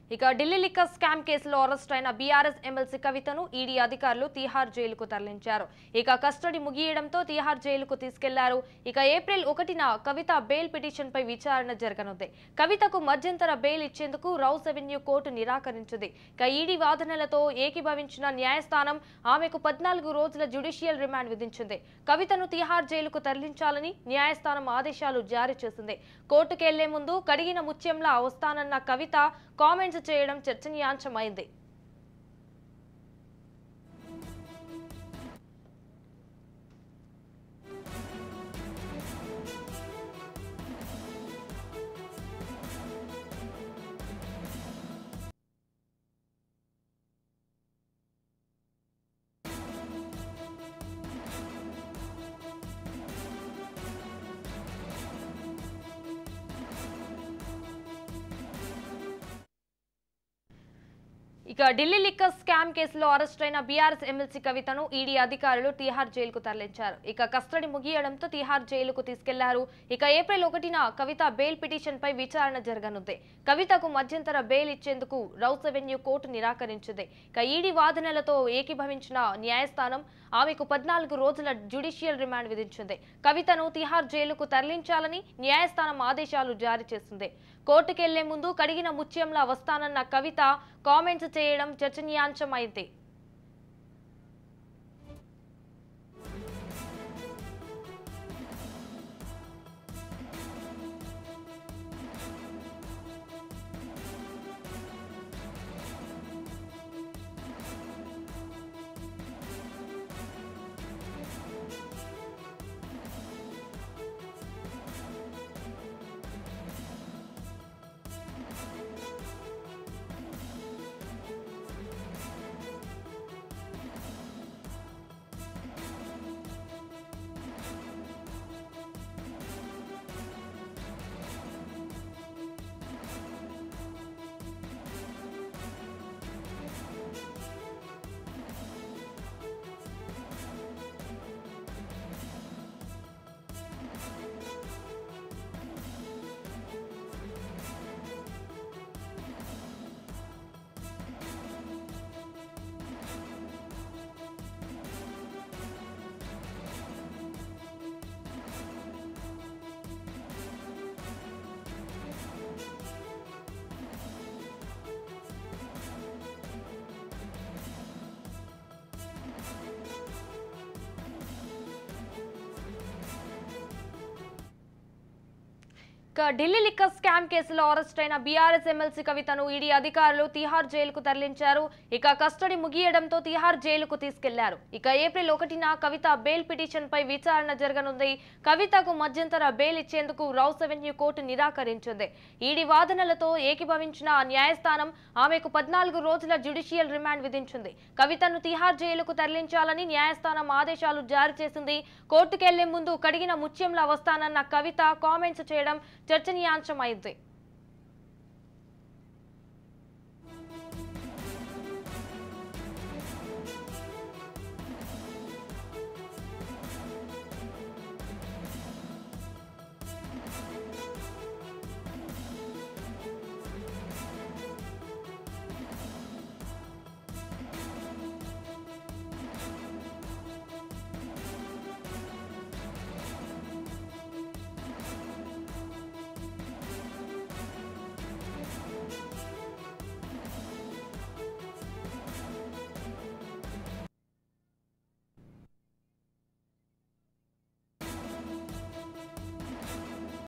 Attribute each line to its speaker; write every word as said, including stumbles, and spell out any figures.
Speaker 1: ఇక Delhi liquor scam కేసులో arrest అయిన బీఆర్ఎస్ ఎమ్మెల్సీ కవితను ఈడీ అధికారులు తిహార్ జైలుకు తరలించారు. ఇక కస్టడీ ముగియడంతో తిహార్ జైలుకు తీసుకెళ్లారు. ఇక ఏప్రిల్ ఒకటిన కవిత బెయిల్ పిటిషన్ పై విచారణ జరగనుంది. కవితకు మధ్యంతర బెయిల్ ఇచ్చేందుకు రౌస్ అవెన్యూ కోర్టు నిరాకరించింది. ఇక ఈడీ వాదనలతో ఏకీభవించిన న్యాయస్థానం ఆమెకు పద్నాలుగు రోజుల జ్యుడిషియల్ రిమాండ్ విధించింది. కవితను తిహార్ జైలుకు తరలించాలని న్యాయస్థానం ఆదేశాలు జారీ చేసింది. కోర్టుకెళ్లే ముందు కడిగిన ముత్యంలా వస్తానన్న కవిత కామెంట్స్ చేయడం చర్చనీయాంశమైంది. ఇక ఢిల్లీ లిక్కర్ స్కామ్ కేసులో అరెస్ట్ అయిన బీఆర్ఎస్ ఎమ్మెల్సీ కవితను ఈడీ అధికారులు తిహార్ జైలుకు తరలించారు. ఇక కస్టడీ ముగియడంతో తిహార్ జైలుకు తీసుకెళ్లారు. ఇక ఏప్రిల్ ఒకటిన కవిత బెయిల్ పిటిషన్ పై విచారణ జరగనుంది. కవితకు మధ్యంతర బెయిల్ ఇచ్చేందుకు రౌస్ అవెన్యూ కోర్టు నిరాకరించింది. ఇక ఈడీ వాదనలతో ఏకీభవించిన న్యాయస్థానం ఆమెకు పద్నాలుగు రోజుల జ్యుడిషియల్ రిమాండ్ విధించింది. కవితను తిహార్ జైలుకు తరలించాలని న్యాయస్థానం ఆదేశాలు జారీ చేసింది. కోర్టుకెళ్లే ముందు కడిగిన ముత్యంలా వస్తానన్న కవిత కామెంట్స్ చేయడం చర్చనీయాంశమైంది. ఢిల్లీ లిక్కర్ స్కామ్ కేసులో అరెస్ట్ అయిన బీఆర్ఎస్ ఎమ్మెల్సీ కవితను ఈడీ అధికారులు తిహార్ జైలుకు తరలించారు. ఇక కస్టడీ ముగియడంతో తిహార్ జైలుకు తీసుకెళ్లారు. ఇక ఏప్రిల్ ఒకటిన కవిత బెయిల్ పిటిషన్ పై విచారణ జరగనుంది. కవితకు మధ్యంతర బెయిల్ ఇచ్చేందుకు రౌస్ అవెన్యూ కోర్టు నిరాకరించింది. ఈడీ వాదనలతో ఏకీభవించిన న్యాయస్థానం ఆమెకు పద్నాలుగు రోజుల జ్యుడిషియల్ రిమాండ్ విధించింది. కవితను తిహార్ జైలుకు తరలించాలని న్యాయస్థానం ఆదేశాలు జారీ చేసింది. కోర్టుకెళ్లే ముందు కడిగిన ముత్యంలా వస్తానన్న కవిత కామెంట్స్ చేయడం చర్చనీయాంశమైంది.